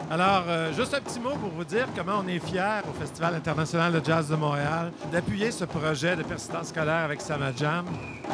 Alors, juste un petit mot pour vous dire comment on est fiers au Festival international de jazz de Montréal d'appuyer ce projet de persistance scolaire avec Sama Jam.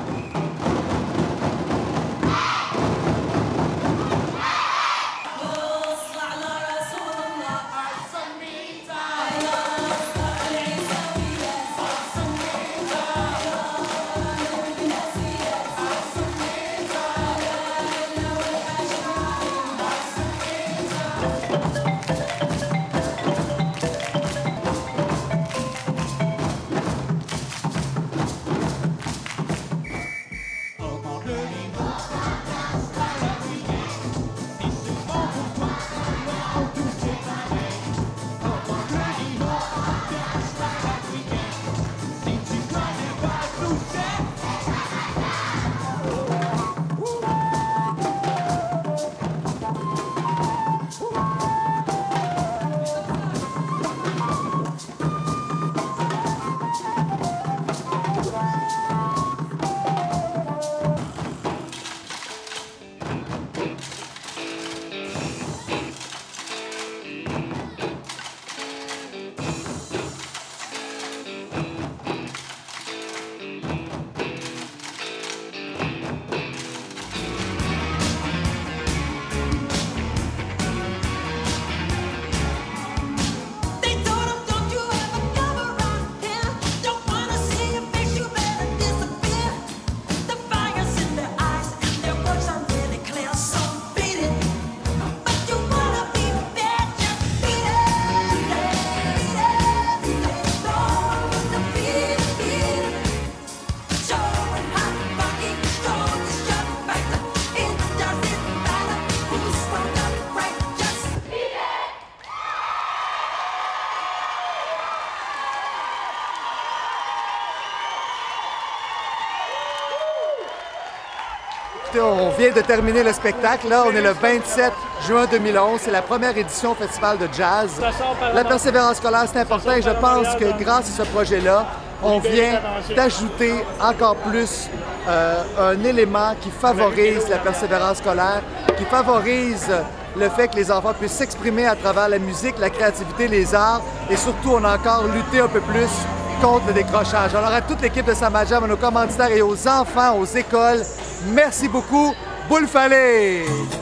On vient de terminer le spectacle. Là, on est le 27 juin 2011. C'est la première édition au Festival de jazz. La persévérance scolaire, c'est important et je pense que grâce à ce projet-là, on vient d'ajouter encore plus un élément qui favorise la persévérance scolaire, qui favorise le fait que les enfants puissent s'exprimer à travers la musique, la créativité, les arts et surtout, on a encore lutté un peu plus contre le décrochage. Alors à toute l'équipe de Sama Jam, à nos commanditaires et aux enfants, aux écoles, merci beaucoup. Boule Fallée!